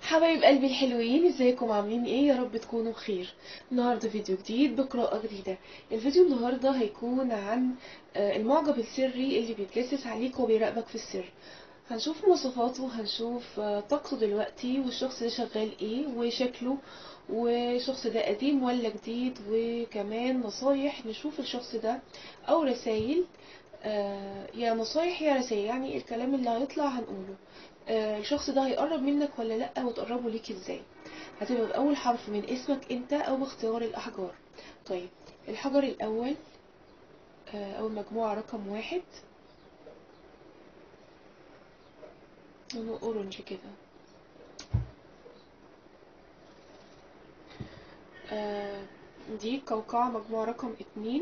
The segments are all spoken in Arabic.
حبايب قلبي الحلوين، ازيكم عاملين ايه؟ يا رب تكونوا بخير. النهارده فيديو جديد بقراءة جديدة. الفيديو النهارده هيكون عن المعجب السري اللي بيتجسس عليك وبيراقبك في السر. هنشوف مواصفاته، هنشوف طاقته دلوقتي، والشخص ده شغال ايه وشكله، والشخص ده قديم ولا جديد، وكمان نصايح نشوف الشخص ده او رسايل. يا نصايح يا رسائل، يعني الكلام اللي هيطلع هنقوله. الشخص ده هيقرب منك ولا لأ، وتقربه ليك ازاي؟ هتبقى بأول حرف من اسمك انت او باختيار الأحجار. طيب، الحجر الأول، أول مجموعة رقم 1، لونه أورنج كده. آه، دي قوقعة مجموعة رقم 2،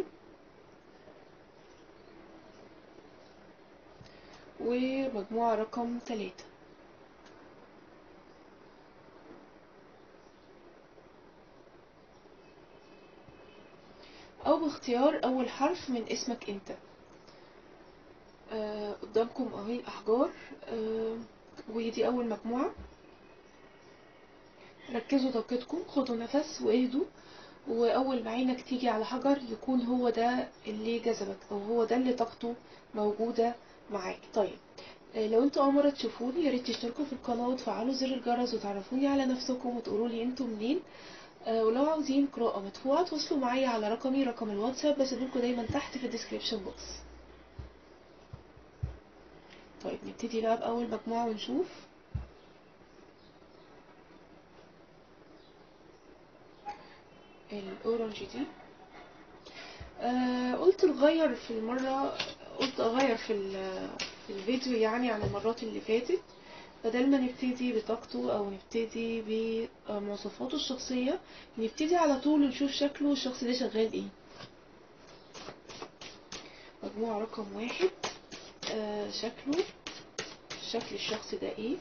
ومجموعة رقم 3. أو باختيار أول حرف من اسمك انت. قدامكم اهي الأحجار. ودي أول مجموعة. ركزوا طاقتكم، خدوا نفس واهدوا، واول ما عينك تيجي على حجر يكون هو ده اللي جذبك، او هو ده اللي طاقته موجودة معاك. طيب، لو انتوا اول مرة تشوفوني، يا ريت تشتركوا في القناة وتفعلوا زر الجرس وتعرفوني على نفسكم وتقولوا لي انتوا منين. ولو عاوزين قراءة مدفوعة تواصلوا معايا على رقم الواتساب، بسيبلكوا دايما تحت في الديسكريبشن بوكس. طيب، نبتدي بقى بأول مجموعة ونشوف. الأورنج دي. قلت نغير في المرة، قلت أغير في الفيديو يعني عن المرات اللي فاتت. بدل ما نبتدي بطاقته أو نبتدي بمواصفاته الشخصية، نبتدي على طول نشوف شكله الشخص ده شغال ايه. مجموعة رقم 1، شكله، شكل الشخص ده ايه.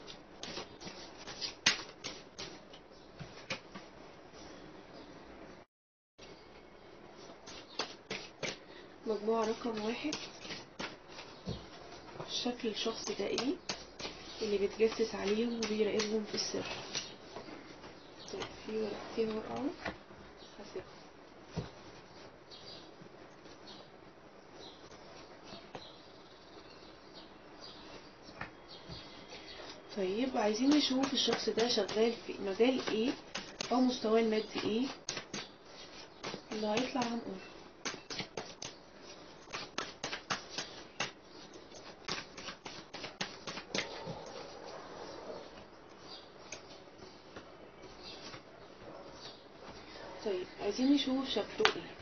مجموعة رقم 1، شكل الشخص ده ايه اللي بيتجسس عليهم وبيراقبهم في السر. طيب، في ورقتين ورقة هسيبهم. طيب، عايزين نشوف الشخص ده شغال في مجال ايه او مستواه المادي ايه. اللي هيطلع هنقول. طيب، عايزين نشوف شكله ايه.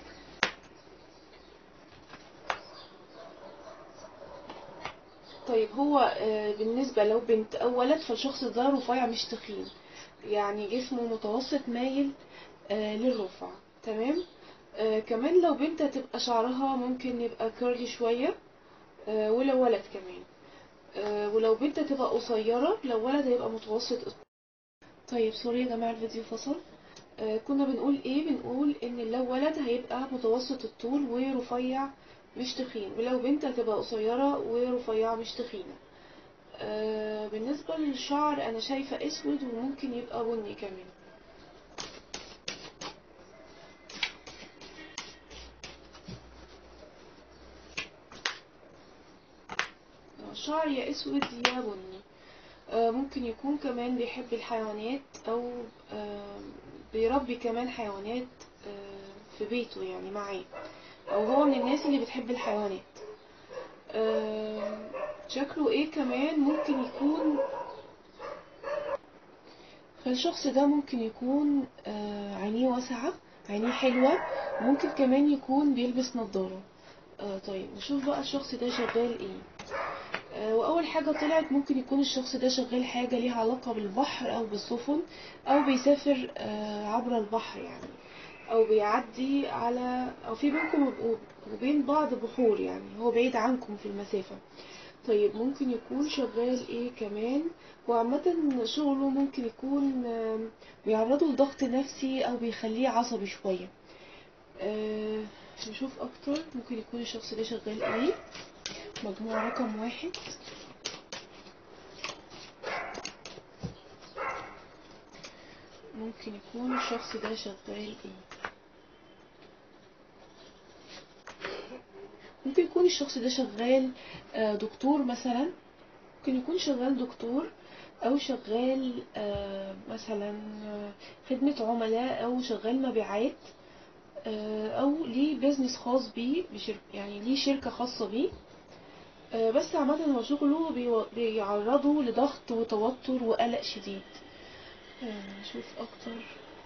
طيب، هو بالنسبة لو بنت او ولد، فالشخص ده رفيع مش تخين، يعني جسمه متوسط مايل للرفع. تمام. كمان لو بنت هتبقى شعرها ممكن يبقى كيرلي شوية، ولو ولد كمان. ولو بنت هتبقى قصيرة، لو ولد هيبقى متوسط. طيب، سوري يا جماعة الفيديو فصل. كنا بنقول ايه؟ بنقول ان لو ولد هيبقى متوسط الطول ورفيع مش تخين، ولو بنت هتبقى قصيرة ورفيعة مش تخينة. بالنسبة للشعر انا شايفة اسود وممكن يبقى بني كمان. شعر يا اسود يا بني. ممكن يكون كمان بيحب الحيوانات، او بيربي كمان حيوانات في بيته يعني معاه، او هو من الناس اللي بتحب الحيوانات. شكله ايه كمان ممكن يكون؟ فالشخص ده ممكن يكون عينيه واسعة، عينيه حلوة، ممكن كمان يكون بيلبس نظارة. طيب، نشوف بقى الشخص ده شغال ايه. واول حاجة طلعت ممكن يكون الشخص ده شغال حاجة ليها علاقة بالبحر او بالسفن، او بيسافر عبر البحر يعني، او بيعدي على، او في بينكم وبين بعض بحور، يعني هو بعيد عنكم في المسافة. طيب، ممكن يكون شغال ايه كمان؟ وعامة شغله ممكن يكون بيعرضه لضغط نفسي او بيخليه عصبي شوية. نشوف اكتر ممكن يكون الشخص ده شغال ايه. مجموعة رقم 1. ممكن يكون الشخص ده شغال ايه؟ ممكن يكون الشخص ده شغال دكتور مثلا. ممكن يكون شغال دكتور، او شغال مثلا خدمة عملاء، او شغال مبيعات، او ليه بيزنس خاص بيه، يعني ليه شركة خاصة بيه. بس عامة هو شغله بيعرضه لضغط وتوتر وقلق شديد. نشوف اكتر.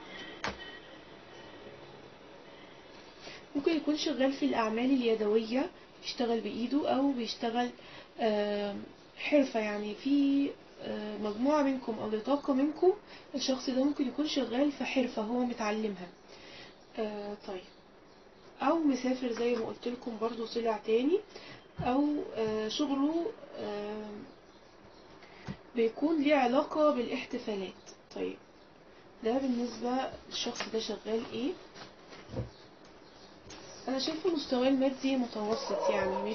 ممكن يكون شغال في الاعمال اليدوية، بيشتغل بايده، او بيشتغل حرفة. يعني في مجموعة منكم او نطاق منكم الشخص ده ممكن يكون شغال في حرفة هو متعلمها. طيب، او مسافر زي ما قلت لكم برضو، طلع تاني، او شغله بيكون ليه علاقة بالاحتفالات. طيب، ده بالنسبة للشخص ده شغال ايه. انا شايفه مستواه المادي متوسط، يعني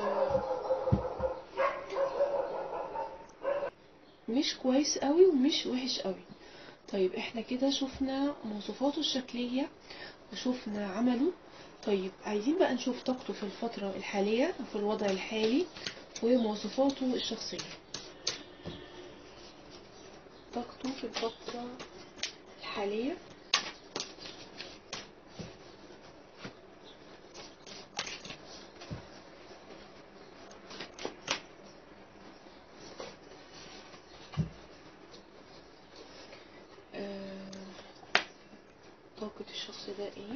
مش كويس قوي ومش وحش قوي. طيب، احنا كده شفنا مواصفاته الشكلية وشفنا عمله. طيب، عايزين بقى نشوف طاقته في الفترة الحالية وفي الوضع الحالي ومواصفاته الشخصية. طاقته في الفترة الحالية. طاقة الشخص ده ايه؟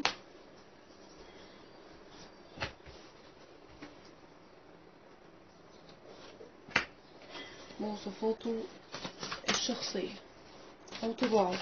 مواصفاته الشخصية او طباعه.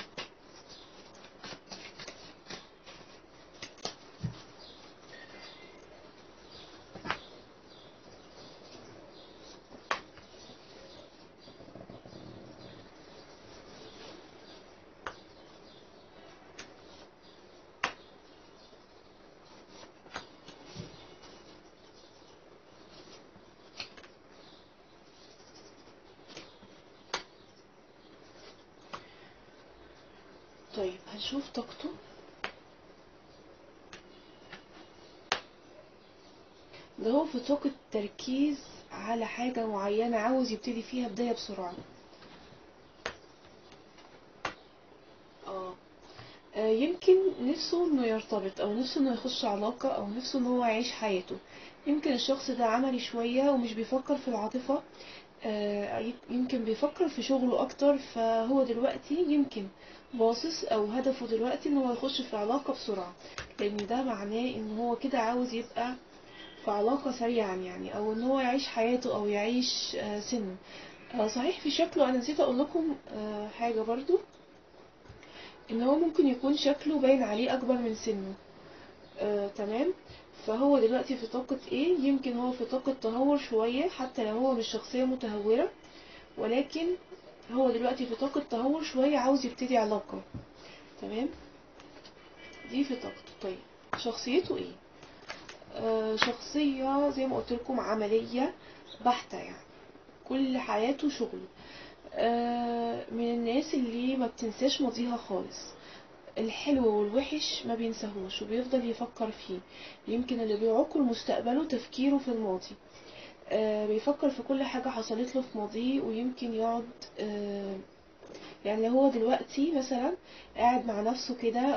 طيب، هنشوف طاقته. ده هو في طاقة تركيز على حاجة معينة، عاوز يبتدي فيها بداية بسرعة. اه يمكن نفسه انه يرتبط، او نفسه انه يخش علاقة، او نفسه انه هو يعيش حياته. يمكن الشخص ده عملي شوية ومش بيفكر في العاطفة. يمكن بيفكر في شغله اكتر. فهو دلوقتي يمكن باصص او هدفه دلوقتي ان هو يخش في علاقة بسرعة، لان ده معناه ان هو كده عاوز يبقى في علاقة سريعا، يعني او ان هو يعيش حياته او يعيش سنه. صحيح، في شكله انا نسيت اقول لكم حاجة برضو، ان هو ممكن يكون شكله باين عليه اكبر من سنه. تمام. فهو دلوقتي في طاقة ايه؟ يمكن هو في طاقة تهور شوية، حتى لو هو مش شخصية متهورة، ولكن هو دلوقتي في طاقة تهور شوية، عاوز يبتدي علاقة. تمام، دي في طاقته. طيب، شخصيته ايه؟ شخصية زي ما قلت لكم عملية بحتة، يعني كل حياته شغل. من الناس اللي ما بتنساش ماضيها خالص. الحلو والوحش ما بينساهوش وبيفضل يفكر فيه. يمكن اللي بيعوقه مستقبله تفكيره في الماضي. بيفكر في كل حاجة حصلت له في ماضيه، ويمكن يقعد يعني لو هو دلوقتي مثلا قاعد مع نفسه كده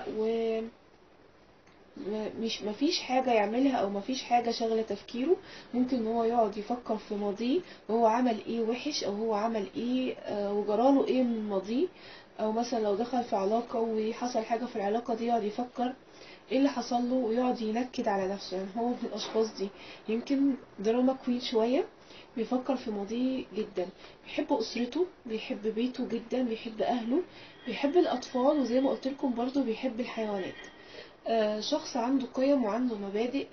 مش مفيش حاجة يعملها او مفيش حاجة شغلة تفكيره، ممكن ان هو يقعد يفكر في ماضيه وهو عمل ايه وحش، او هو عمل ايه وجراله ايه من ماضيه. او مثلا لو دخل في علاقة وحصل حاجة في العلاقة دي، يقعد يفكر ايه اللي حصل له ويقعد ينكد على نفسه. يعني هو من الاشخاص دي يمكن دراما كوين شوية، بيفكر في ماضيه جدا. بيحب اسرته، بيحب بيته جدا، بيحب اهله، بيحب الاطفال، وزي ما قلت لكم برضو بيحب الحيوانات. شخص عنده قيم وعنده مبادئ.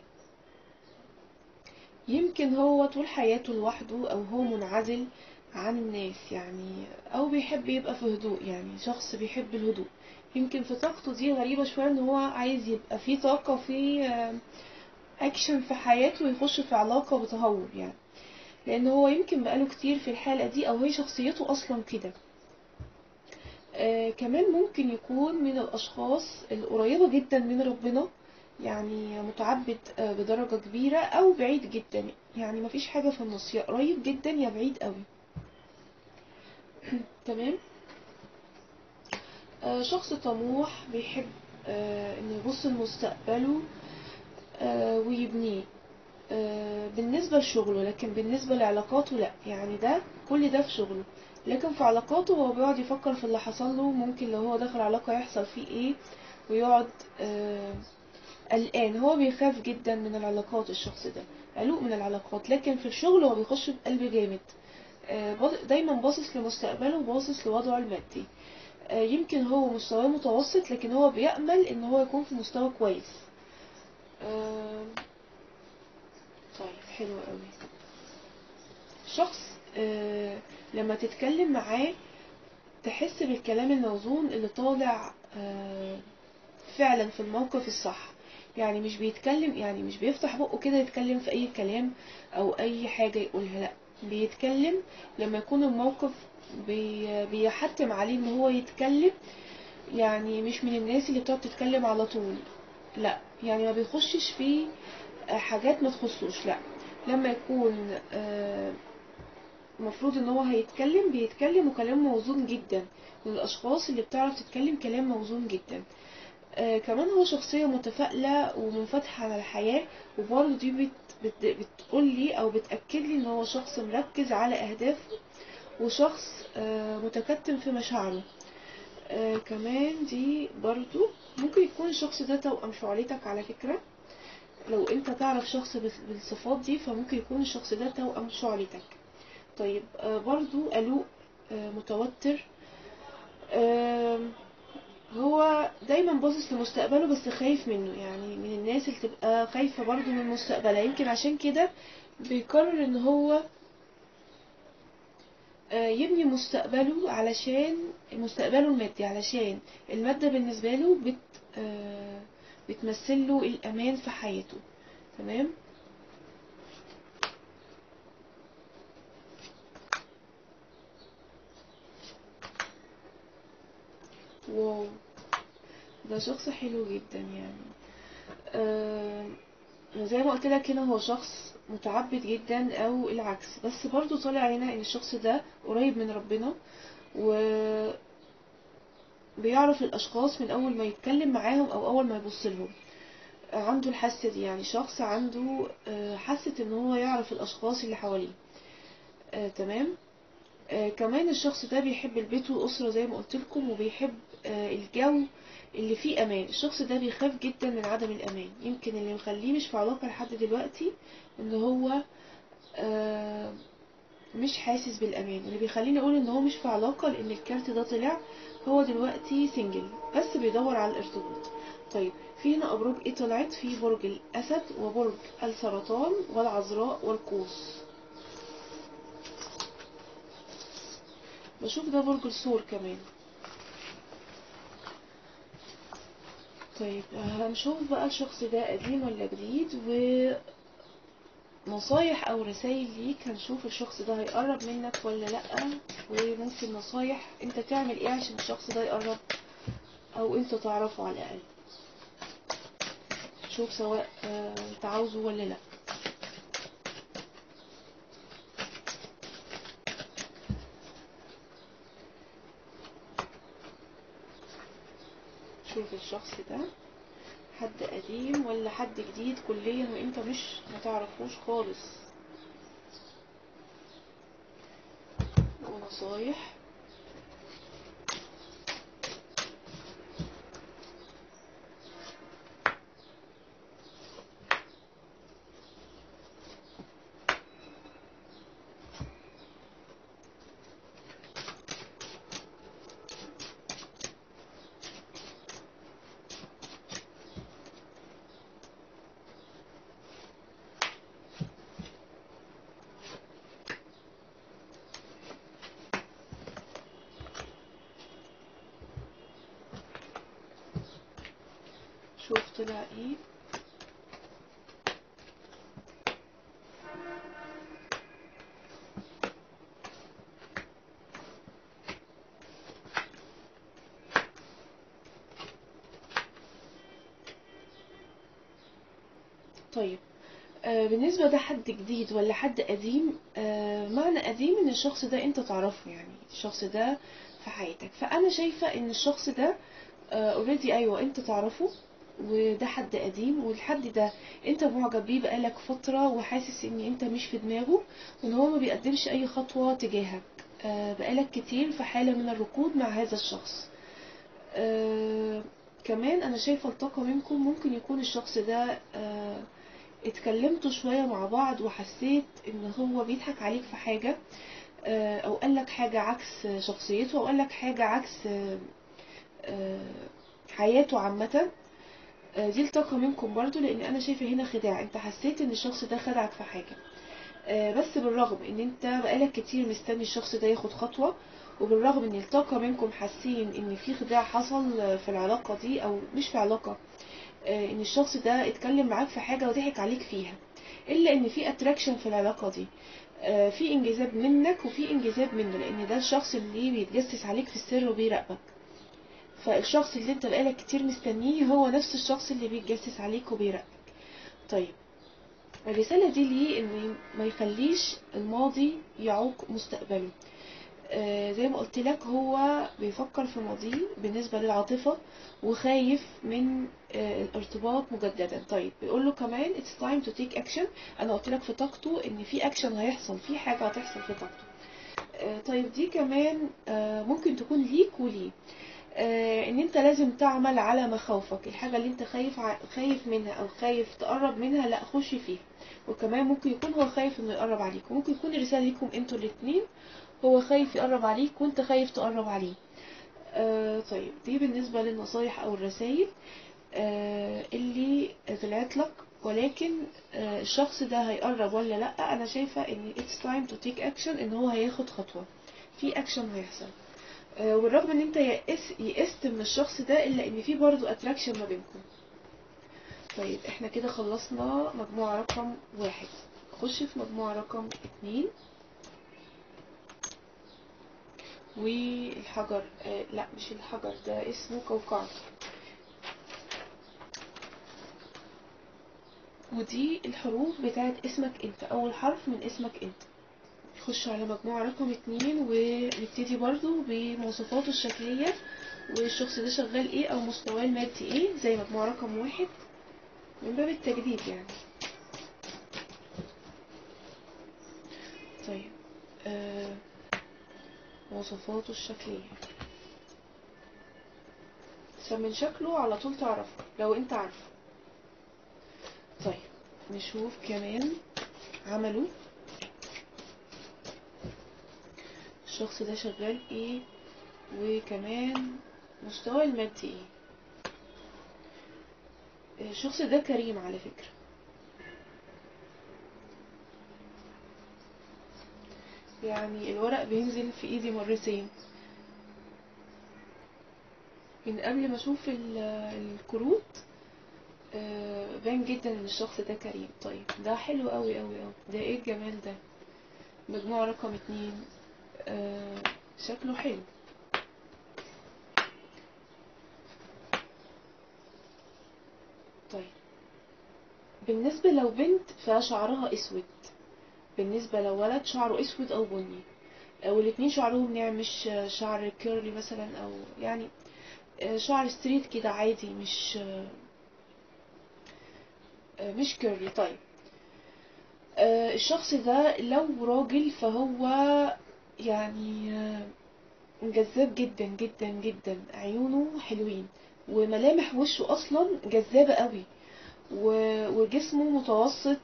يمكن هو طول حياته لوحده، او هو منعزل عن الناس يعني، او بيحب يبقى في هدوء، يعني شخص بيحب الهدوء. يمكن في طاقته دي غريبة شوية، ان هو عايز يبقى في طاقة وفي اكشن في حياته ويخش في علاقة بتهور، يعني لان هو يمكن بقاله كتير في الحالة دي، او هي شخصيته اصلا كده. كمان ممكن يكون من الأشخاص القريبة جدا من ربنا، يعني متعبد بدرجة كبيرة، أو بعيد جدا، يعني مفيش حاجة في النص، يا قريب جدا يا بعيد قوي. تمام. شخص طموح بيحب انه يبص لمستقبله ويبنيه بالنسبة لشغله، لكن بالنسبة لعلاقاته لا، يعني ده كل ده في شغله، لكن في علاقاته هو بيقعد يفكر في اللي حصل له، ممكن لو هو دخل علاقة يحصل فيه ايه، ويقعد قلقان. هو بيخاف جدا من العلاقات، الشخص ده قلق من العلاقات، لكن في الشغل هو بيخش بقلب جامد، دايما باصص لمستقبله وباصص لوضعه المادي. يمكن هو مستواه متوسط، لكن هو بيأمل ان هو يكون في مستوى كويس. آه، طيب حلو قوي. شخص لما تتكلم معاه تحس بالكلام الموزون اللي طالع فعلا في الموقف الصح، يعني مش بيتكلم، يعني مش بيفتح بقه كده يتكلم في اي كلام او اي حاجة يقولها، لا، بيتكلم لما يكون الموقف بيحتم عليه ان هو يتكلم، يعني مش من الناس اللي بتقعد تتكلم على طول، لا، يعني ما بيخشش في حاجات ما تخصوش، لا، لما يكون المفروض ان هو هيتكلم بيتكلم وكلام موزون جدا، من الاشخاص اللي بتعرف تتكلم كلام موزون جدا. كمان هو شخصية متفائلة ومنفتحة على الحياة، وبرضه دي بتقول لي او بتأكد لي ان هو شخص مركز على اهدافه، وشخص متكتم في مشاعره. كمان دي برضو ممكن يكون الشخص ده توأم شعلتك على فكرة، لو انت تعرف شخص بالصفات دي فممكن يكون الشخص ده توأم شعلتك. طيب برضو قلوق متوتر، هو دايما باصص لمستقبله بس خايف منه، يعني من الناس اللي تبقى خايفة برضو من مستقبلها، يمكن عشان كده بيقرر ان هو يبني مستقبله، علشان مستقبله المادي، علشان المادة بالنسبة له بتمثل له الأمان في حياته. تمام. واو، ده شخص حلو جدا يعني. آه زي ما قلت لك هنا هو شخص متعبد جدا او العكس، بس برضو طالع هنا ان الشخص ده قريب من ربنا، وبيعرف الاشخاص من اول ما يتكلم معاهم او اول ما يبص لهم، عنده الحاسة دي، يعني شخص عنده حاسة ان هو يعرف الاشخاص اللي حواليه. تمام. كمان الشخص ده بيحب البيت والأسرة زي ما قلت لكم، وبيحب الجو اللي فيه أمان. الشخص ده بيخاف جدا من عدم الأمان، يمكن اللي مخليه مش في علاقة لحد دلوقتي ان هو مش حاسس بالأمان، اللي بيخليني أقول ان هو مش في علاقة لأن الكارت ده طلع، هو دلوقتي سنجل بس بيدور على الارتباط. طيب في هنا أبراج ايه طلعت؟ في برج الأسد وبرج السرطان والعذراء والقوس. بشوف ده برج الثور كمان. طيب هنشوف بقى الشخص ده قديم ولا جديد، ونصايح او رسائل ليك، هنشوف الشخص ده هيقرب منك ولا لأ، وممكن نصايح انت تعمل ايه عشان الشخص ده يقرب او انت تعرفه على الاقل. شوف سواء انت عاوزه ولا لأ. شوف الشخص ده حد قديم ولا حد جديد كليا وانت مش متعرفوش خالص. ونصايح. شوف طلع ايه. طيب بالنسبة ده حد جديد ولا حد قديم، معنى قديم ان الشخص ده انت تعرفه، يعني الشخص ده في حياتك. فانا شايفة ان الشخص ده اوريدي ايوه انت تعرفه، وده حد قديم، والحد ده انت معجب بيه بقالك فترة، وحاسس ان انت مش في دماغه، وان هو ما بيقدمش اي خطوة تجاهك. بقالك كتير في حالة من الركود مع هذا الشخص. كمان انا شايفة الطاقة منكم ممكن يكون الشخص ده اتكلمتوا شوية مع بعض، وحسيت ان هو بيضحك عليك في حاجة، او قالك حاجة عكس شخصيته، او قالك حاجة عكس حياته عامة. دي الطاقة منكم برضو، لان انا شايفة هنا خداع. انت حسيت ان الشخص ده خدعك في حاجة، بس بالرغم ان انت بقالك كتير مستني الشخص ده ياخد خطوة، وبالرغم ان الطاقة منكم حاسين ان في خداع حصل في العلاقة دي، او مش في علاقة، ان الشخص ده اتكلم معاك في حاجة وضحك عليك فيها، الا ان في اتراكشن في العلاقة دي، في انجذاب منك وفي انجذاب منه، لان ده الشخص اللي بيتجسس عليك في السر وبيراقبك. فالشخص اللي انت بقالك كتير مستنيه هو نفس الشخص اللي بيتجسس عليك وبيراقبك. طيب الرسالة دي ليه؟ ان ما يخليش الماضي يعوق مستقبله. زي ما قلت لك، هو بيفكر في ماضيه بالنسبة للعاطفة، وخايف من الارتباط مجددا. طيب بيقول له كمان it's time to take action. انا قلت لك في طاقته ان في اكشن هيحصل، في حاجة هتحصل في طاقته. طيب دي كمان ممكن تكون ليك وليه، ان انت لازم تعمل على مخاوفك. الحاجة اللي انت خايف منها او خايف تقرب منها، لا خش فيها. وكمان ممكن يكون هو خايف انه يقرب عليك، وممكن يكون الرسالة ليكم انتوا الاتنين، هو خايف يقرب عليك وانت خايف تقرب عليه. طيب دي بالنسبة للنصايح او الرسائل اللي طلعت لك. ولكن الشخص ده هيقرب ولا لا؟ انا شايفة ان it's time to take action، ان هو هياخد خطوة، في اكشن هيحصل. وبالرغم ان انت يئست من الشخص ده، الا ان في برضو اتراكشن ما بينكم. طيب احنا كده خلصنا مجموعة رقم 1. خش في مجموعة رقم 2. والحجر لا مش الحجر ده، اسمه قوقعة. ودي الحروف بتاعت اسمك انت، اول حرف من اسمك انت. نخش على مجموعة رقم 2، ونبتدي برضو بمواصفاته الشكلية، والشخص ده شغال ايه او مستواه المادي ايه، زي مجموعة رقم 1 من باب التجديد يعني. طيب مواصفاته الشكلية، فمن شكله على طول تعرفه لو انت عارفه. طيب نشوف كمان عمله، الشخص ده شغال ايه، وكمان مستواه المادي ايه. الشخص ده كريم على فكرة، يعني الورق بينزل في ايدي مرتين من قبل ما اشوف الكروت. باين جدا ان الشخص ده كريم. طيب ده حلو قوي قوي قوي، ده ايه الجمال ده. مجموعة رقم 2 شكله حلو. طيب بالنسبة لو بنت فشعرها اسود، بالنسبة لو ولد شعره اسود او بني، او الاتنين شعرهم ناعم، مش شعر كيرلي مثلا، او يعني شعر ستريت كده عادي، مش كيرلي. طيب الشخص ده لو راجل فهو يعني جذاب جدا جدا جدا، عيونه حلوين، وملامح وشه اصلا جذابة قوي، وجسمه متوسط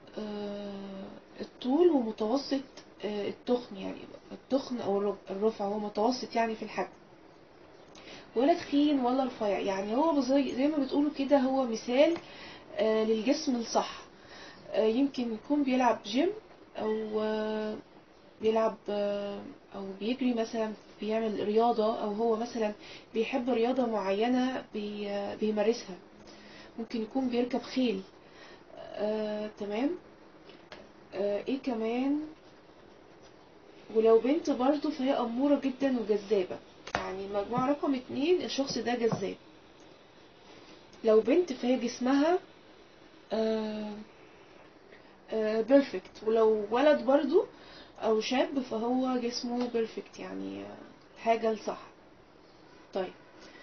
الطول، ومتوسط التخن، يعني التخن او الرفع هو متوسط يعني في الحجم، ولا تخين ولا رفيع. يعني هو زي ما بتقولوا كده، هو مثال للجسم الصح. يمكن يكون بيلعب جيم، او بيلعب او بيجري مثلا، بيعمل رياضة، او هو مثلا بيحب رياضة معينة بيمارسها. ممكن يكون بيركب خيل. تمام. ايه كمان، ولو بنت برضو فهي أمورة جدا وجذابة. يعني المجموعة رقم 2 الشخص ده جذاب. لو بنت فهي جسمها بيرفكت. ولو ولد برضو او شاب فهو جسمه بيرفكت، يعني حاجة الصح. طيب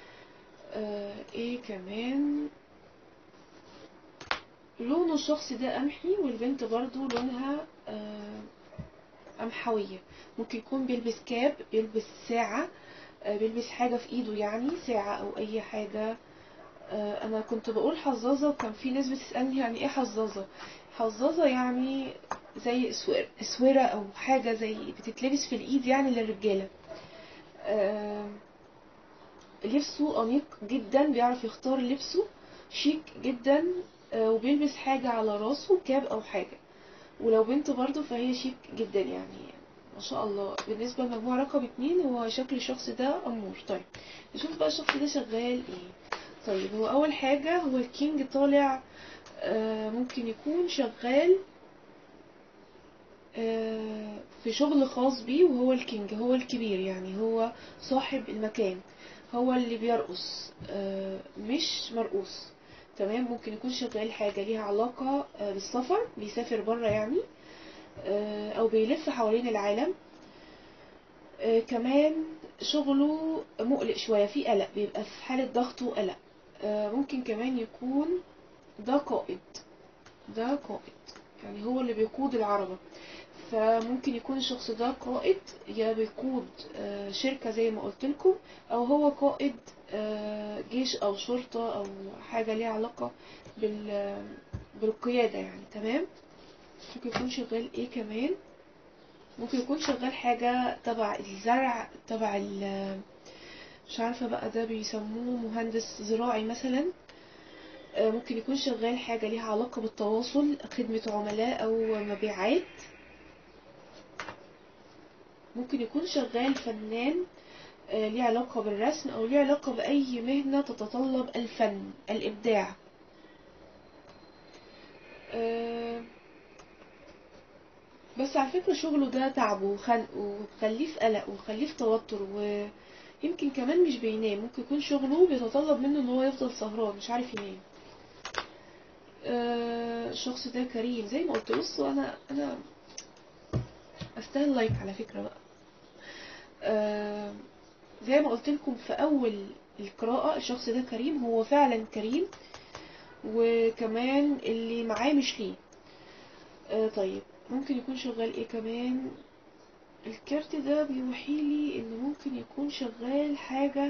ايه كمان؟ لونه الشخص ده قمحي، والبنت برضو لونها قمحوية. ممكن يكون بيلبس كاب، بيلبس ساعة، بيلبس حاجة في ايده، يعني ساعة او اي حاجة. انا كنت بقول حظاظة، وكان في ناس بتسألني يعني ايه حظاظة. حظاظة يعني زي اسورة او حاجة زي بتتلبس في الايد يعني للرجالة. لبسه انيق جدا، بيعرف يختار لبسه، شيك جدا. وبيلبس حاجة على راسه، كاب او حاجة. ولو بنت برضه فهي شيك جدا يعني، ما شاء الله. بالنسبة لمجموعة رقم 2، هو شكل الشخص ده أمور. طيب نشوف بقى الشخص ده شغال ايه. طيب هو أول حاجة، هو الكينج طالع ممكن يكون شغال في شغل خاص بيه، وهو الكينج، هو الكبير يعني، هو صاحب المكان، هو اللي بيرقص مش مرقوص. تمام. ممكن يكون شغال حاجة ليها علاقة بالسفر، بيسافر برا يعني، او بيلف حوالين العالم. كمان شغله مقلق شوية، فيه قلق، بيبقى في حالة ضغط وقلق. ممكن كمان يكون ده قائد، ده قائد يعني هو اللي بيقود العربة. فممكن يكون الشخص ده قائد، يا بيقود شركة زي ما قلت لكم، او هو قائد جيش او شرطة او حاجة ليها علاقة بالقيادة يعني. تمام. ممكن يكون شغال ايه كمان؟ ممكن يكون شغال حاجة تبع الزرع، تبع مش عارفة بقى، ده بيسموه مهندس زراعي مثلا. ممكن يكون شغال حاجة ليها علاقة بالتواصل، خدمة عملاء أو مبيعات. ممكن يكون شغال فنان، ليه علاقة بالرسم، أو ليه علاقة بأي مهنة تتطلب الفن، الإبداع. بس على فكرة شغله ده تعبه وخنقه، وخليه في قلق، وخليه في توتر، ويمكن كمان مش بينام. ممكن يكون شغله بيتطلب منه ان هو يفضل سهران مش عارف ينام. الشخص ده كريم زي ما قلت. بصوا انا استاهل لايك على فكرة بقى. زي ما قلت لكم في اول القراءة، الشخص ده كريم، هو فعلا كريم، وكمان اللي معاه مش ليه. طيب ممكن يكون شغال ايه كمان؟ الكارت ده بيوحيلي انه ممكن يكون شغال حاجة،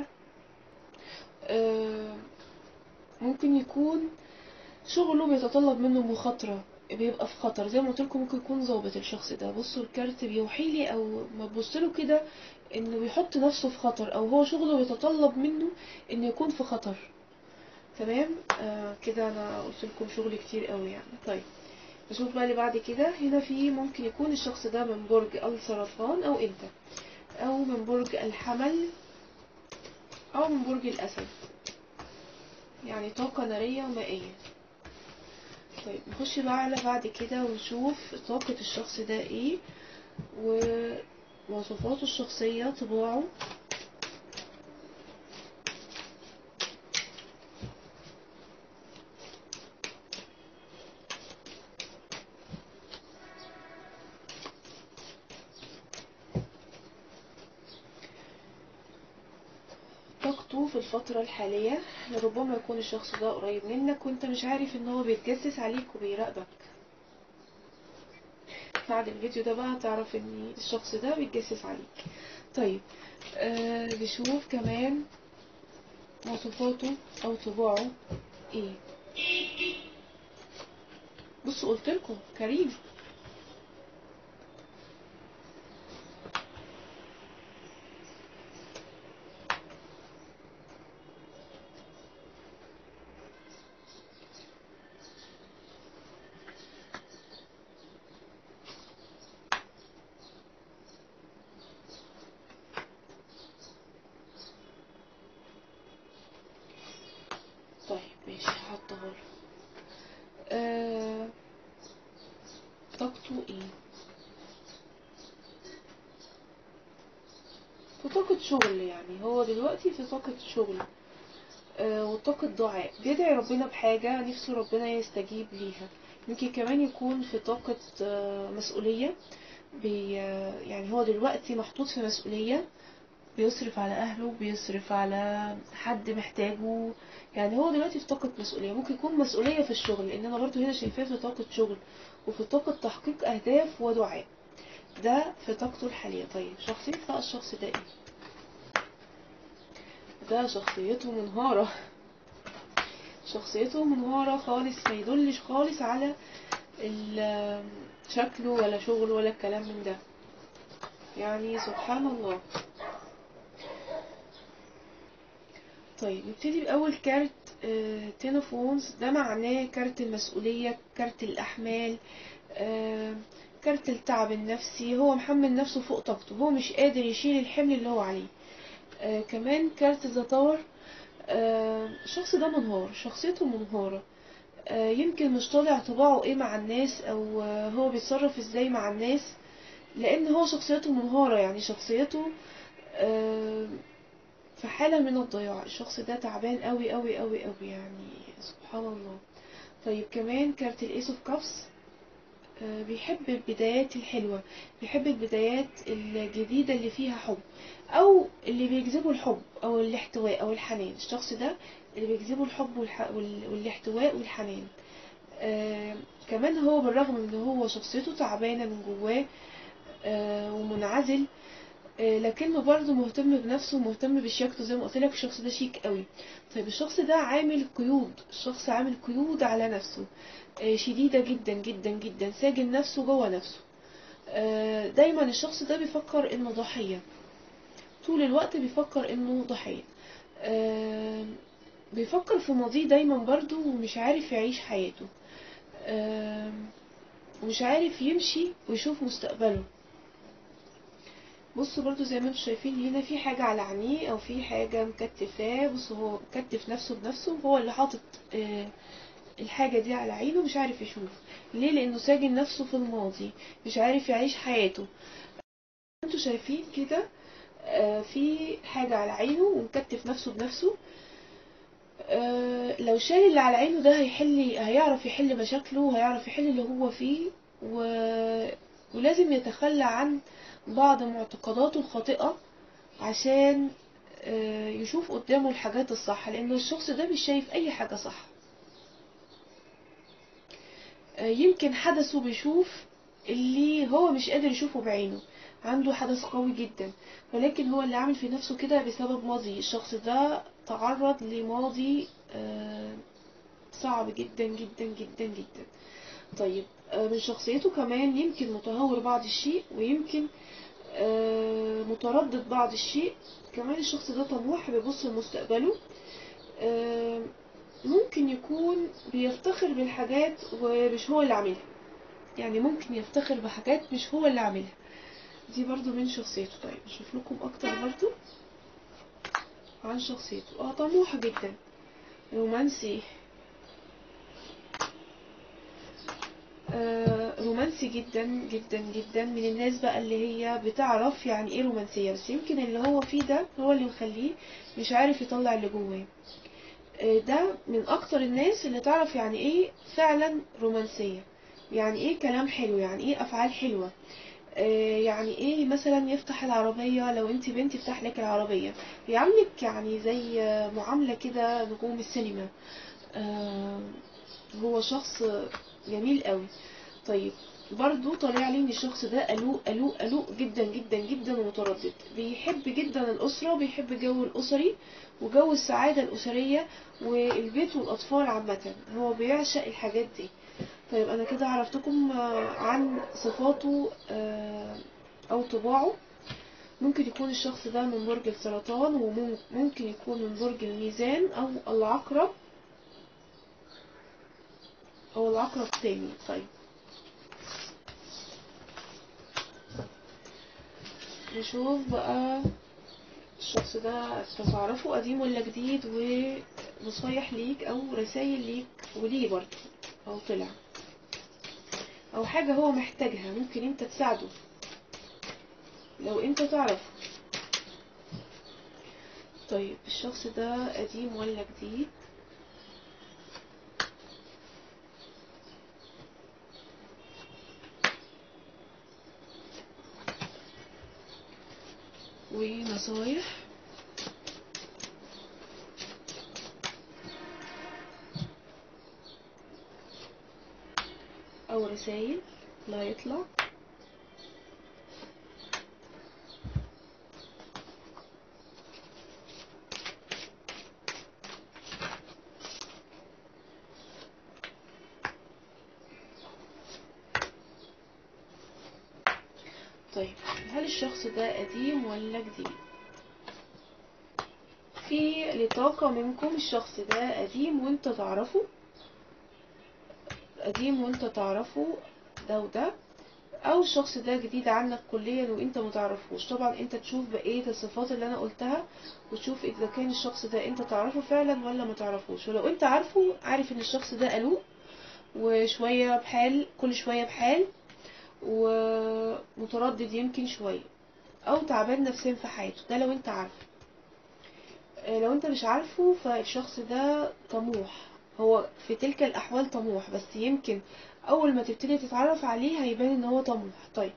ممكن يكون شغله بيتطلب منه مخاطرة، بيبقى في خطر. زي ما قلت لكم ممكن يكون ضابط الشخص ده. بصوا الكارت بيوحيلي، او ما تبصله كده، انه بيحط نفسه في خطر، او هو شغله بيتطلب منه انه يكون في خطر. تمام. كده انا قلت لكم شغل كتير قوي يعني. طيب نشوف بقى اللي بعد كده. هنا في ممكن يكون الشخص ده من برج السرطان او انت، او من برج الحمل، او من برج الاسد، يعني طاقة نارية ومائية. طيب نخش بقى على بعد كده ونشوف طاقة الشخص ده ايه، ومواصفاته الشخصية، طباعه. طاقته في الفترة الحالية، ربما يكون الشخص ده قريب منك وانت مش عارف ان هو بيتجسس عليك وبيراقبك. بعد الفيديو ده بقى هتعرف ان الشخص ده بيتجسس عليك. طيب نشوف كمان مواصفاته او طباعه ايه. بصوا قلتلكم كريم. طيب ماشي، هحطها له. طاقته ايه؟ في طاقة شغل، يعني هو دلوقتي في طاقة شغل. وطاقة دعاء، بيدعي ربنا بحاجة نفسه ربنا يستجيب ليها. ممكن كمان يكون في طاقة مسؤولية، يعني هو دلوقتي محطوط في مسؤولية، بيصرف على أهله، بيصرف على حد محتاجه. يعني هو دلوقتي في طاقة مسؤولية، ممكن يكون مسؤولية في الشغل، لأن أنا برضو هنا شايفاه في طاقة شغل وفي طاقة تحقيق أهداف ودعاء. ده في طاقته الحالية. طيب شخصية بقى الشخص ده ايه؟ ده شخصيته منهارة. شخصيته منهارة خالص، ما يدلش خالص على شكله ولا شغله ولا الكلام من ده. يعني سبحان الله. طيب نبتدي بأول كارت. تين اوف وونز، ده معناه كارت المسؤولية، كارت الأحمال، كارت التعب النفسي. هو محمل نفسه فوق طاقته، هو مش قادر يشيل الحمل اللي هو عليه. كمان كارت ذا تاور. الشخص ده منهار، شخصيته منهارة. يمكن مش طالع طباعه ايه مع الناس، او هو بيتصرف ازاي مع الناس، لان هو شخصيته منهارة. يعني شخصيته في حالة من الضياع. الشخص ده تعبان قوي قوي قوي قوي، يعني سبحان الله. طيب كمان كارت الايس اوف كابس. بيحب البدايات الحلوة، بيحب البدايات الجديدة اللي فيها حب، او اللي بيجذبه الحب او الاحتواء او الحنان. الشخص ده اللي بيجذبه الحب والاحتواء والحنان. كمان هو بالرغم من ان هو شخصيته تعبانة من جواه ومنعزل، لكنه برضه مهتم بنفسه ومهتم بشياكته. زي ما قلت لك الشخص ده شيك قوي. طيب الشخص ده عامل قيود، الشخص عامل قيود على نفسه شديدة جدا جدا جدا، ساجن نفسه جوه نفسه. دايما الشخص ده بيفكر انه ضحية، طول الوقت بيفكر انه ضحية. بيفكر في ماضيه دايما برضه، ومش عارف يعيش حياته، ومش عارف يمشي ويشوف مستقبله. بصوا برضو زي ما انتم شايفين هنا في حاجة على عينيه او في حاجة مكتفاه. بصوا هو مكتف نفسه بنفسه، هو اللي حاطط الحاجة دي على عينه، مش عارف يشوف. ليه؟ لانه ساجن نفسه في الماضي، مش عارف يعيش حياته. انتوا شايفين كده في حاجة على عينه ومكتف نفسه بنفسه. لو شال اللي على عينه ده هيعرف يحل مشاكله، وهيعرف يحل اللي هو فيه ولازم يتخلى عن بعض معتقداته الخاطئة عشان يشوف قدامه الحاجات الصح، لأنه الشخص ده مش شايف أي حاجة صح. يمكن حدثه بيشوف اللي هو مش قادر يشوفه بعينه، عنده حدث قوي جدا، ولكن هو اللي عامل في نفسه كده بسبب ماضي. الشخص ده تعرض لماضي صعب جدا جدا جدا جدا. طيب من شخصيته كمان يمكن متهور بعض الشيء، ويمكن متردد بعض الشيء. كمان الشخص ده طموح، بيبص لمستقبله. ممكن يكون بيفتخر بالحاجات ومش هو اللي عاملها، يعني ممكن يفتخر بحاجات مش هو اللي عاملها. دي برضو من شخصيته. طيب نشوف لكم اكتر برضو عن شخصيته. طموح جدا، رومانسي. رومانسي جدا جدا جدا، من الناس بقى اللي هي بتعرف يعني ايه رومانسية، بس يمكن اللي هو فيه ده هو اللي مخليه مش عارف يطلع اللي جواه. ده من اكتر الناس اللي تعرف يعني ايه فعلا رومانسية، يعني ايه كلام حلو، يعني ايه افعال حلوة. يعني ايه مثلا يفتح العربية، لو انت بنت يفتح لك العربية، يعاملك يعني زي معاملة كده نجوم السينما. هو شخص جميل قوي. طيب برضو طالع لي ان الشخص ده قلوق جدا جدا جدا ومتردد، بيحب جدا الاسره، بيحب الجو الاسري وجو السعاده الاسريه والبيت والاطفال عامه، هو بيعشق الحاجات دي. طيب انا كده عرفتكم عن صفاته او طباعه. ممكن يكون الشخص ده من برج السرطان، وممكن يكون من برج الميزان او العقرب او العقرب تاني. طيب نشوف بقى الشخص ده تعرفه قديم ولا جديد، ونصايح ليك او رسائل ليك وليه برضه، او طلع او حاجة هو محتاجها ممكن انت تساعده لو انت تعرف. طيب الشخص ده قديم ولا جديد؟ ونصايح او رسائل لا يطلع. طيب هل الشخص ده قديم ولا جديد؟ في لطاقة منكم الشخص ده قديم وانت تعرفه، قديم وانت تعرفه ده وده، او الشخص ده جديد عنك كليا وانت متعرفوش. طبعا انت تشوف بقية الصفات اللي انا قلتها وتشوف اذا كان الشخص ده انت تعرفه فعلا ولا متعرفوش. ولو انت عارفه، عارف ان الشخص ده قلوق وشوية بحال، كل شوية بحال، ومتردد يمكن شوية، او تعبان نفسيا في حياته. ده لو انت عارفه. لو انت مش عارفه فالشخص ده طموح، هو في تلك الاحوال طموح، بس يمكن اول ما تبتدي تتعرف عليه هيبان ان هو طموح. طيب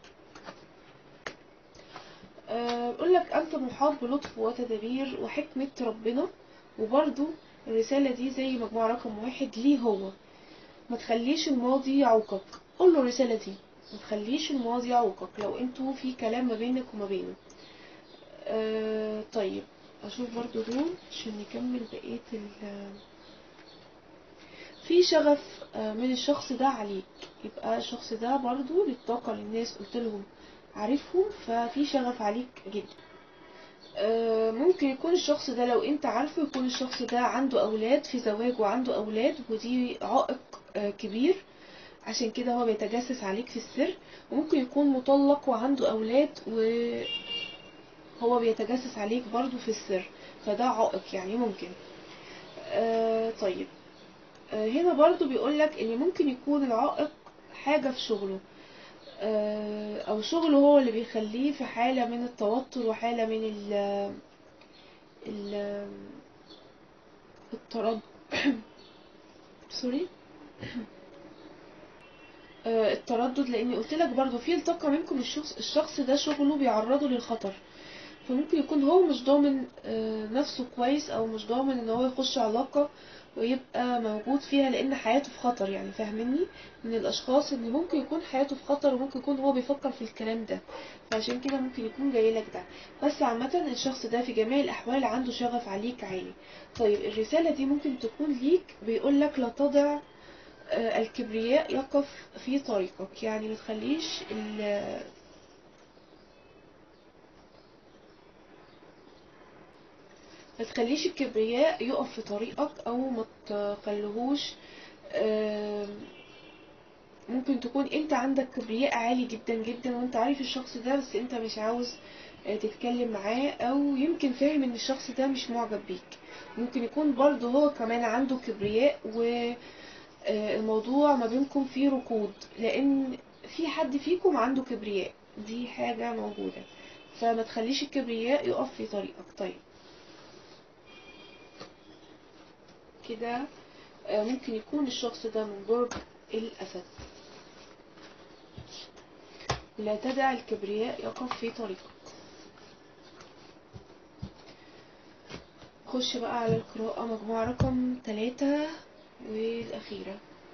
بقول لك انت محاط بلطف وتدابير وحكمة ربنا. وبرضو الرسالة دي زي مجموعة رقم 1 ليه هو. ما تخليش الماضي يعوقك. قول له الرسالة دي، ما تخليش الماضي يعوقك لو انتوا في كلام ما بينك وما بينه. طيب اشوف برضو دول عشان نكمل بقية في شغف من الشخص ده عليك. يبقى الشخص ده برضو للطاقة للناس قلت لهم عارفهم، ففي شغف عليك جدا. ممكن يكون الشخص ده لو انت عارفه يكون الشخص ده عنده اولاد، في زواج وعنده اولاد، ودي عائق كبير، عشان كده هو بيتجسس عليك في السر. وممكن يكون مطلق وعنده اولاد وهو بيتجسس عليك برضو في السر، فده عائق يعني ممكن. طيب هنا برضو بيقولك ان ممكن يكون العائق حاجة في شغله، او شغله هو اللي بيخليه في حالة من التوتر وحالة من ال التردد سوري التردد. لاني قلت لك برضو في التقى منكم الشخص ده شغله بيعرضه للخطر، فممكن يكون هو مش ضامن نفسه كويس، او مش ضامن ان هو يخش علاقة ويبقى موجود فيها لان حياته في خطر. يعني فاهمني، من الاشخاص اللي ممكن يكون حياته في خطر وممكن يكون هو بيفكر في الكلام ده، فعشان كده ممكن يكون جاي لك ده. بس عامة الشخص ده في جميع الاحوال عنده شغف عليك عالي. طيب الرسالة دي ممكن تكون ليك، بيقول لك لا تضع الكبرياء يقف في طريقك. يعني ما تخليش ما تخليش الكبرياء يقف في طريقك، او ما تخليهوش. ممكن تكون انت عندك كبرياء عالي جدا جدا وانت عارف الشخص ده، بس انت مش عاوز تتكلم معاه، او يمكن فاهم ان الشخص ده مش معجب بيك. ممكن يكون برضه هو كمان عنده كبرياء والموضوع ما بينكم فيه ركود، لان في حد فيكم عنده كبرياء، دي حاجة موجودة. فما تخليش الكبرياء يقف في طريقك. طيب كده ممكن يكون الشخص ده من برج الأسد. لا تدع الكبرياء يقف في طريقك. خش بقى على القراءة مجموعة رقم 3 والأخيرة.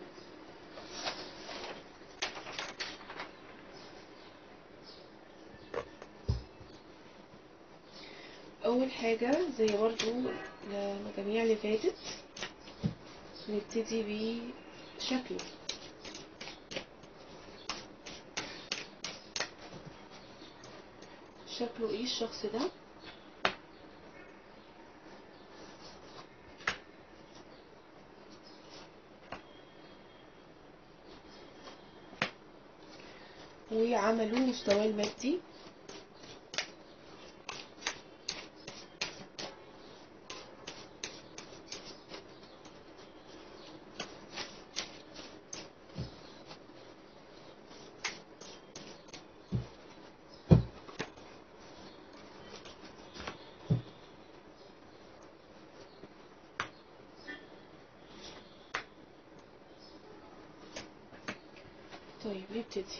أول حاجة زي برضو المجاميع اللي فاتت، نبتدي بشكله. شكله ايه الشخص ده؟ وعملوا مستواه المادي، طيب نبتدي.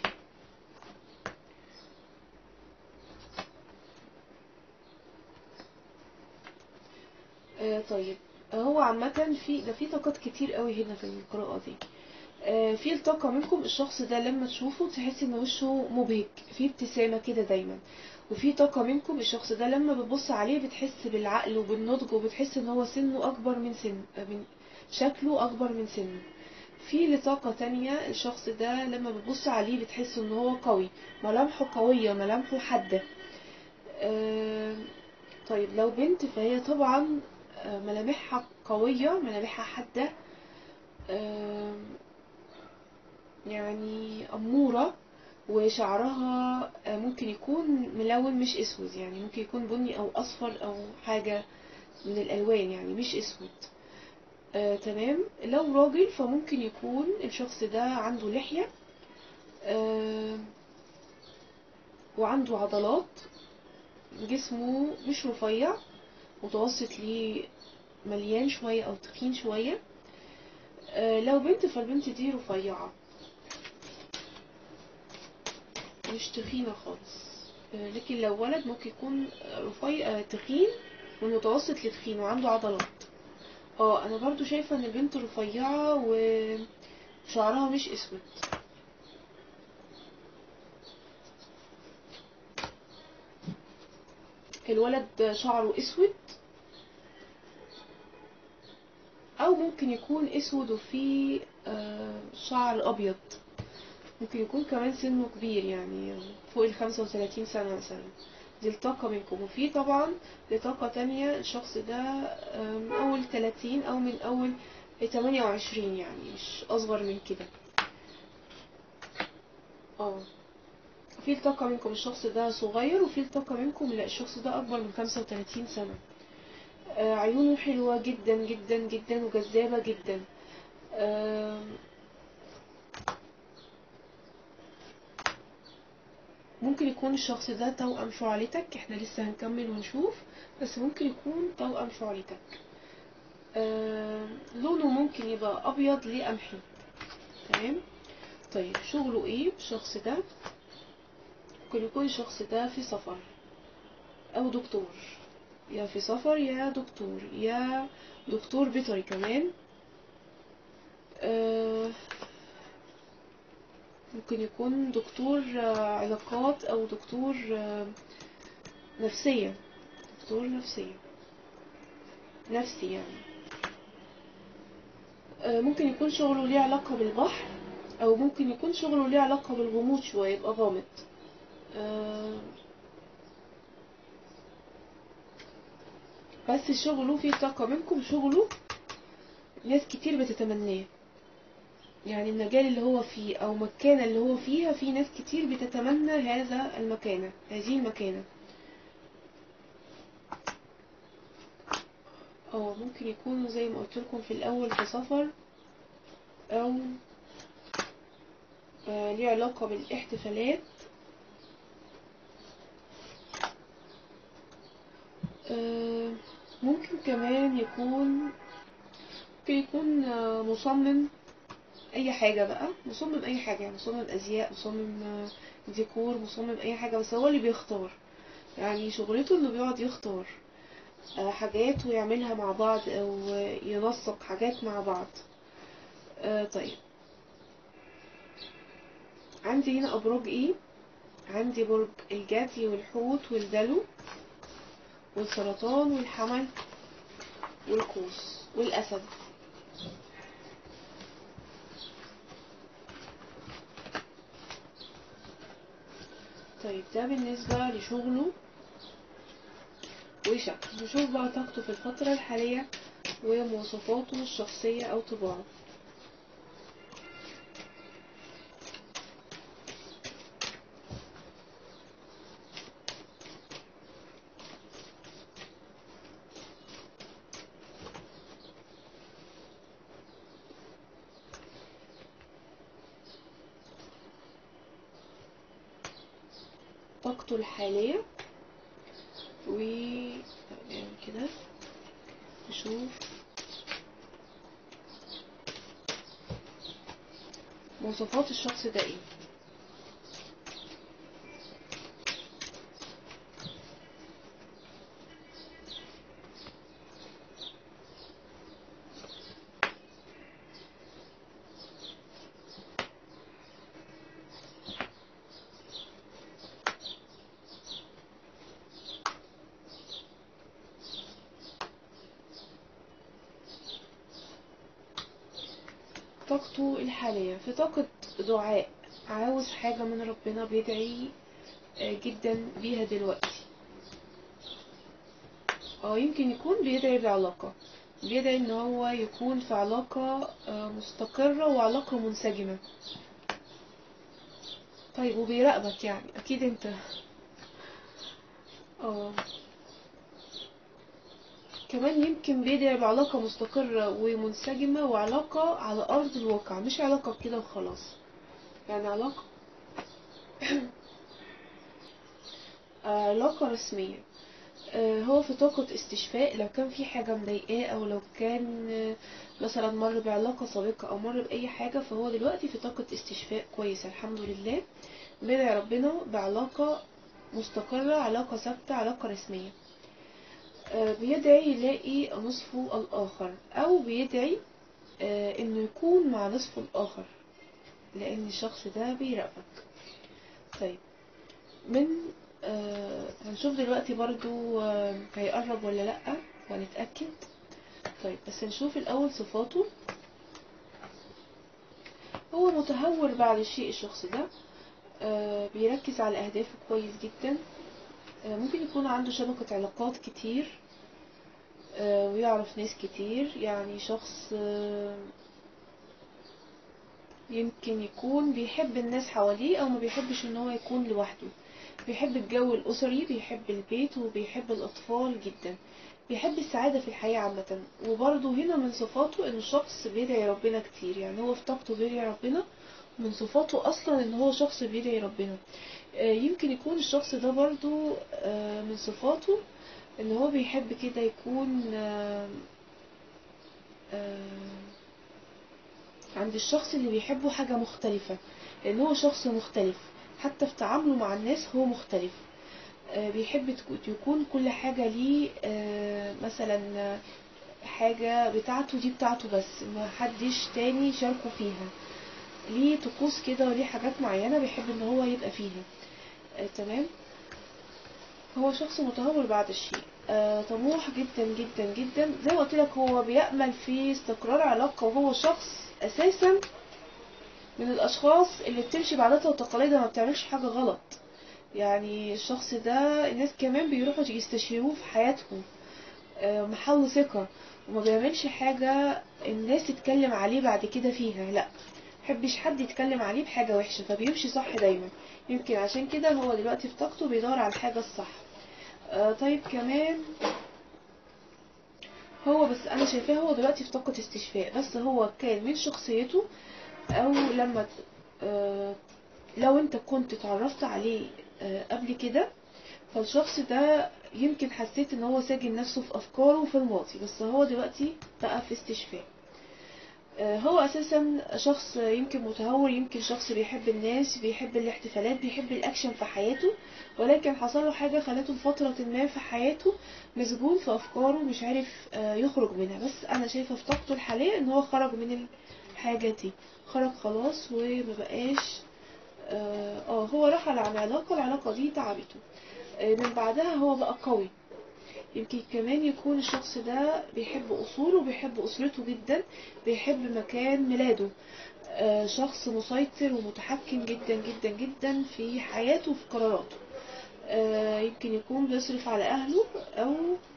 طيب هو عامة في طاقات كتير قوي هنا في القراءة دي. في الطاقة منكم الشخص ده لما تشوفه تحس ان وشه مبهج، في ابتسامة كده دايما. وفي طاقة منكم الشخص ده لما بتبص عليه بتحس بالعقل وبالنضج، وبتحس ان هو سنه اكبر من من شكله اكبر من سنه. في لطاقة تانية الشخص ده لما بتبص عليه بتحس ان هو قوي، ملامحه قوية، ملامحه حادة. طيب لو بنت فهي طبعا ملامحها قوية، ملامحها حادة، يعني أمورة. وشعرها ممكن يكون ملون مش اسود، يعني ممكن يكون بني او اصفر او حاجة من الالوان، يعني مش اسود. تمام. لو راجل فممكن يكون الشخص ده عنده لحية وعنده عضلات، جسمه مش رفيع، متوسط ليه مليان شوية او تخين شوية. لو بنت فالبنت دي رفيعة مش تخينة خالص. لكن لو ولد ممكن يكون رفيع تخين، من متوسط لتخين وعنده عضلات. انا برضو شايفة ان البنت رفيعة وشعرها مش اسود. الولد شعره اسود، او ممكن يكون اسود وفيه شعر ابيض. ممكن يكون كمان سنه كبير، يعني فوق 35 سنة مثلا. دي الطاقة منكم. وفي طبعا لطاقة تانية الشخص ده من اول 30 او من اول 28، يعني مش اصغر من كده. في الطاقة منكم الشخص ده صغير، وفي الطاقة منكم لا الشخص ده اكبر من 35 سنة. عيونه حلوة جدا جدا جدا وجذابة جدا. ممكن يكون الشخص ده توأم شعلتك، احنا لسه هنكمل ونشوف، بس ممكن يكون توأم شعلتك. لونه ممكن يبقى ابيض ليه قمحي. تمام. طيب شغله ايه الشخص ده؟ ممكن يكون الشخص ده في سفر او دكتور، يا في سفر يا دكتور، يا دكتور بيطري كمان. ممكن يكون دكتور علاقات او دكتور نفسية، دكتور نفسية نفسي يعني. ممكن يكون شغله ليه علاقة بالبحر، او ممكن يكون شغله ليه علاقة بالغموض شوية، يبقى غامض. بس شغله فيه طاقة منكم، شغله ناس كتير بتتمناه، يعني المجال اللي هو فيه او مكانة اللي هو فيها في ناس كتير بتتمنى هذا المكانة، هذه المكانة. ممكن يكونوا زي ما قلت لكم في الاول في سفر، او ليه علاقة بالاحتفالات. ممكن كمان يكون مصمم اي حاجة بقى، مصمم اي حاجة، يعني مصمم ازياء، مصمم ديكور، مصمم اي حاجة، بس هو اللي بيختار، يعني شغلته انه بيقعد يختار حاجات ويعملها مع بعض، او ينسق حاجات مع بعض. طيب عندي هنا ابراج ايه؟ عندي برج الجدي والحوت والدلو والسرطان والحمل والقوس والاسد. طيب ده بالنسبة لشغله وشكله. نشوف بقى طاقته في الفترة الحالية ومواصفاته الشخصية او طباعه. طاقته الحالية كده نشوف مواصفات الشخص ده ايه. طاقته الحالية في طاقة دعاء، عاوز حاجة من ربنا، بيدعي جدا بيها دلوقتي. يمكن يكون بيدعي بعلاقة، بيدعي ان هو يكون في علاقة مستقرة وعلاقة منسجمة. طيب وبيراقبك يعني اكيد انت. اه كمان يمكن بيدعي بعلاقة مستقرة ومنسجمة، وعلاقة على ارض الواقع، مش علاقة كده وخلاص، يعني علاقة علاقة رسمية. هو في طاقة استشفاء، لو كان في حاجة مضايقاه، او لو كان مثلا مر بعلاقة سابقة او مر بأي حاجة، فهو دلوقتي في طاقة استشفاء كويسة الحمد لله. بيدعي ربنا بعلاقة مستقرة، علاقة ثابتة، علاقة رسمية. بيدعي يلاقي نصفه الآخر، او بيدعي انه يكون مع نصفه الآخر، لان الشخص ده بيراقبك. طيب من هنشوف دلوقتي برضو هيقرب ولا لأ وهنتأكد. طيب بس نشوف الأول صفاته. هو متهور بعد الشيء الشخص ده، بيركز على أهدافه كويس جدا. ممكن يكون عنده شبكة علاقات كتير، ويعرف ناس كتير، يعني شخص يمكن يكون بيحب الناس حواليه او ما بيحبش ان هو يكون لوحده. بيحب الجو الاسري، بيحب البيت، وبيحب الاطفال جدا، بيحب السعادة في الحياة عامة. وبرضه هنا من صفاته ان الشخص بيدعي ربنا كتير، يعني هو في طاقته بيدعي ربنا. من صفاته اصلا ان هو شخص بيدعي ربنا. يمكن يكون الشخص ده برضه من صفاته ان هو بيحب كده يكون عند الشخص اللي بيحبه حاجة مختلفة، لان هو شخص مختلف، حتى في تعامله مع الناس هو مختلف. بيحب يكون كل حاجة ليه، مثلا حاجة بتاعته دي بتاعته بس، ما حدش تاني شاركه فيها. ليه طقوس كده وليه حاجات معينة بيحب ان هو يبقى فيها. تمام. هو شخص متهور بعد الشيء، طموح جدا جدا جدا، زي ما قلت لك هو بيأمل في استقرار علاقة، وهو شخص اساسا من الاشخاص اللي بتمشي بعاداتها وتقاليدها، ما بتعملش حاجة غلط. يعني الشخص ده الناس كمان بيروحوا يستشيروه في حياتهم، محل ثقة، وما بيعملش حاجة الناس تتكلم عليه بعد كده فيها، لا، محبش حد يتكلم عليه بحاجة وحشة، فبيمشي صح دايما. يمكن عشان كده هو دلوقتي في طاقته بيدور على الحاجة الصح. طيب كمان هو، بس انا شايفاه هو دلوقتي في طاقة استشفاء، بس هو كان من شخصيته، او لما لو انت كنت اتعرفت عليه قبل كده، فالشخص ده يمكن حسيت ان هو ساجن نفسه في افكاره في الماضي، بس هو دلوقتي بقى في استشفاء. هو اساسا شخص يمكن متهور، يمكن شخص بيحب الناس، بيحب الاحتفالات، بيحب الاكشن في حياته، ولكن حصل له حاجة خلته لفترة ما في حياته مسجون في افكاره، مش عارف يخرج منها. بس انا شايفة في طاقته الحالية ان هو خرج من الحاجة دي، خرج خلاص ومبقاش. هو رحل عن علاقة، العلاقة دي تعبته، من بعدها هو بقى قوي. يمكن كمان يكون الشخص ده بيحب أصوله وبيحب أسرته جدا، بيحب مكان ميلاده، شخص مسيطر ومتحكم جدا جدا جدا في حياته وفي قراراته. يمكن يكون بيصرف على أهله، أو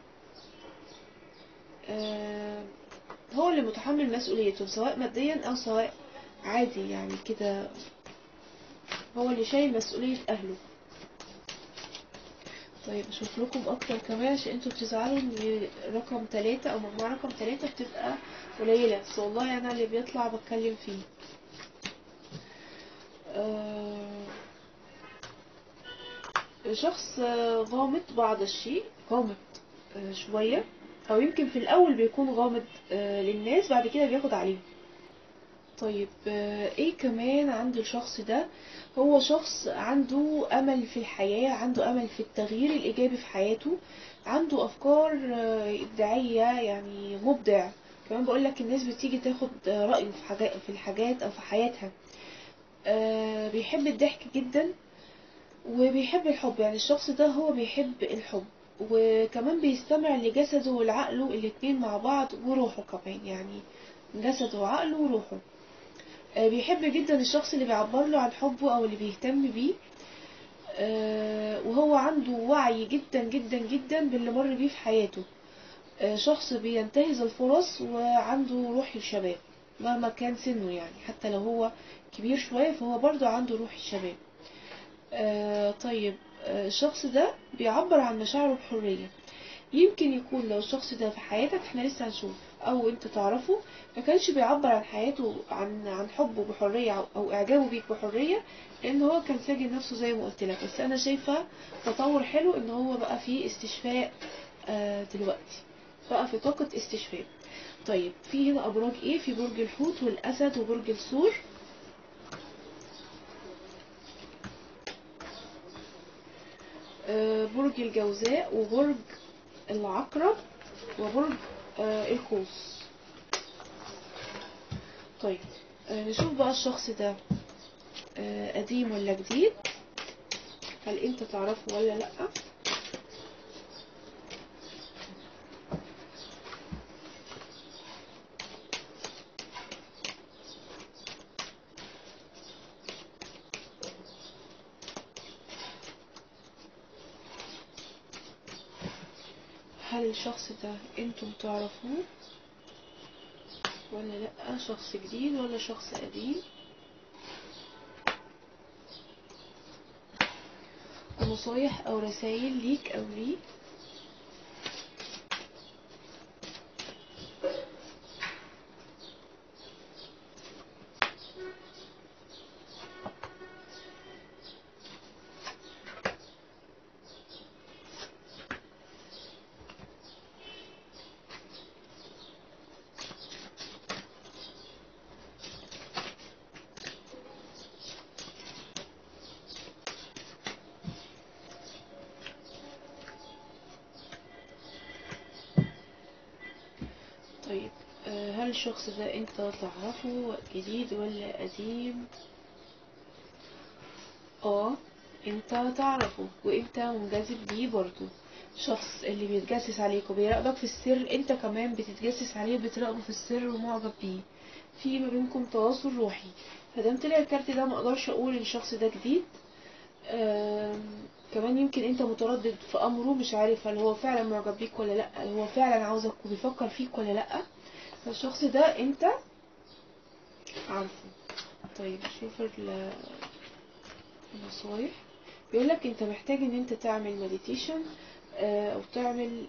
هو اللي متحمل مسؤوليته، سواء ماديا أو سواء عادي يعني كده، هو اللي شايل مسؤولية أهله. طيب اشوف لكم اكتر كمان، عشان انتوا بتزعلوا ان رقم 3 او مجموعة رقم 3 بتبقى قليلة، بس والله انا اللي بيطلع بتكلم فيه. شخص غامض بعض الشيء، غامض شوية، او يمكن في الاول بيكون غامض للناس، بعد كده بياخد عليهم. طيب ايه كمان عند الشخص ده؟ هو شخص عنده امل في الحياة، عنده امل في التغيير الايجابي في حياته، عنده افكار ابداعية، يعني مبدع. كمان بقولك الناس بتيجي تاخد رأيه في حاجات، في الحاجات او في حياتها. بيحب الضحك جدا، وبيحب الحب، يعني الشخص ده هو بيحب الحب، وكمان بيستمع لجسده والعقله الاتنين مع بعض، وروحه كمان، يعني جسده وعقله وروحه. بيحب جدا الشخص اللي بيعبر له عن حبه او اللي بيهتم بيه. وهو عنده وعي جدا جدا جدا باللي مر بيه في حياته. شخص بينتهز الفرص وعنده روح الشباب مهما كان سنه، يعني حتى لو هو كبير شوية فهو برضو عنده روح الشباب. طيب، الشخص ده بيعبر عن مشاعره بحرية. يمكن يكون لو الشخص ده في حياتك، احنا لسه هنشوف، او انت تعرفه، ما كانش بيعبر عن حياته عن حبه بحرية او اعجابه بيك بحرية، لان هو كان ساجن نفسه زي ما قلت لك. بس انا شايفة تطور حلو ان هو بقى فيه استشفاء دلوقتي، بقى في طاقة استشفاء. طيب، في هنا ابراج ايه؟ في برج الحوت والاسد وبرج الثور. برج الجوزاء وبرج العقرب وبرج القوس. طيب، نشوف بقى الشخص ده قديم ولا جديد، هل انت تعرفه ولا لأ. هل الشخص ده انتم تعرفوه ولا لأ؟ شخص جديد ولا شخص قديم؟ نصايح او رسائل ليك او ليه. طيب، هل الشخص ده انت تعرفه جديد ولا قديم؟ انت تعرفه وانت منجذب ليه برضو. شخص اللي بيتجسس عليك وبيراقبك في السر، انت كمان بتتجسس عليه وبتراقبه في السر ومعجب بيه، في ما بينكم تواصل روحي. فدام طلع الكارت ده، ما اقدرش اقول ان الشخص ده جديد. كمان يمكن انت متردد في امره، مش عارف هل هو فعلا معجب بيك ولا لا، هل هو فعلا عاوزك وبيفكر فيك ولا لا. فالشخص ده انت عارفه. طيب، شوف النصايح. بيقولك انت محتاج ان انت تعمل مديتيشن، او تعمل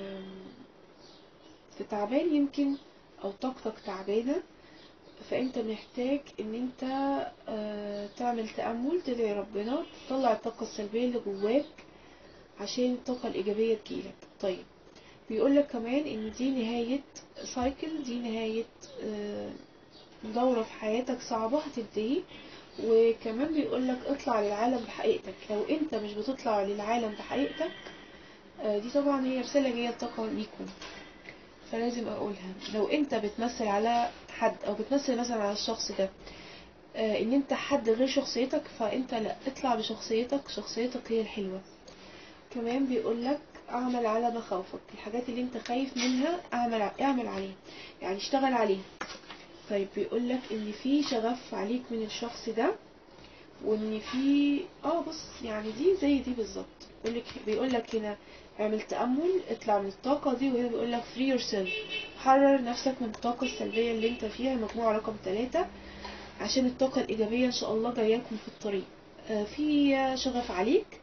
انت تعبان يمكن، او طاقتك تعبانة، فانت محتاج ان انت تعمل تأمل، تدعي ربنا تطلع الطاقة السلبية اللي جواك عشان الطاقة الإيجابية تجيلك. طيب، بيقولك كمان ان دي نهاية سايكل، دي نهاية دورة في حياتك صعبة هتنتهي. وكمان بيقولك اطلع للعالم بحقيقتك. لو انت مش بتطلع للعالم بحقيقتك، دي طبعا هي رسالة جاية الطاقة ليكم، فلازم اقولها. لو انت بتمثل على حد او بتمثل مثلا على الشخص ده ان انت حد غير شخصيتك، فانت لا، اطلع بشخصيتك، شخصيتك هي الحلوة. كمان بيقولك اعمل على مخاوفك، الحاجات اللي انت خايف منها اعمل عليها، يعني اشتغل عليها. طيب، بيقولك ان في شغف عليك من الشخص ده، وان في بص، يعني دي زي دي بالظبط. بيقولك هنا اعمل تأمل، اطلع من الطاقة دي. وهنا بيقولك free yourself، حرر نفسك من الطاقة السلبية اللي انت فيها، مجموعة رقم 3، عشان الطاقة الإيجابية ان شاء الله جاياكم في الطريق. في شغف عليك.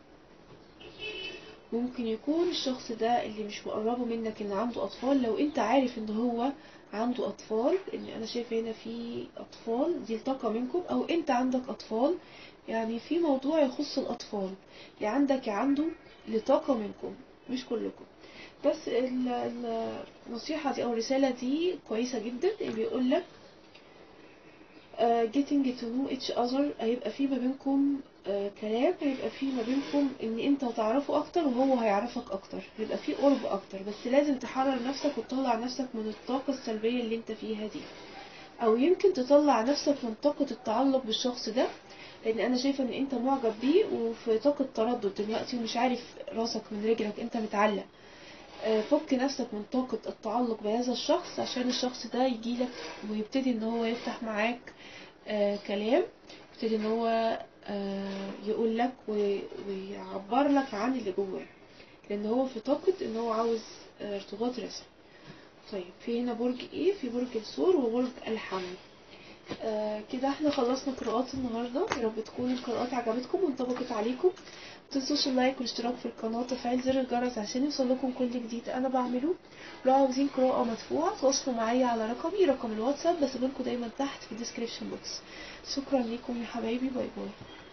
ممكن يكون الشخص ده اللي مش مقربه منك ان عنده اطفال. لو انت عارف ان هو عنده اطفال، ان انا شايفه هنا في اطفال، دي طاقه منكم، او انت عندك اطفال، يعني في موضوع يخص الاطفال، يا عندك يا عنده، لطاقه منكم مش كلكم. بس النصيحه دي او الرساله دي كويسه جدا. بيقول لك getting to know each other، هيبقى في ما بينكم كلام، هيبقى في ما بينكم ان انت هتعرفه اكتر وهو هيعرفك اكتر، هيبقى في قرب اكتر. بس لازم تحرر نفسك وتطلع نفسك من الطاقة السلبية اللي انت فيها دي، او يمكن تطلع نفسك من طاقة التعلق بالشخص ده، لان انا شايفة ان انت معجب بيه وفي طاقة تردد دلوقتي ومش عارف راسك من رجلك، انت متعلق. فك نفسك من طاقة التعلق بهذا الشخص عشان الشخص ده يجيلك ويبتدي ان هو يفتح معاك كلام، يبتدي ان هو يقول لك ويعبر لك عن اللي جواه، لان هو في طاقة ان هو عاوز ارتباط رسمي. طيب في هنا برج ايه؟ في برج الثور وبرج الحمل. كده احنا خلصنا قراءات النهاردة. يا رب تكون القراءات عجبتكم وانطبقت عليكم. متنسوش اللايك والاشتراك في القناة وتفعيل زر الجرس عشان يوصلكم كل جديد انا بعمله. لو عاوزين قراءة مدفوعة تواصلوا معايا على رقم الواتساب، بسيبلكوا دايما تحت في الديسكريبشن بوكس. شكرا ليكم يا حبايبي، باي باي.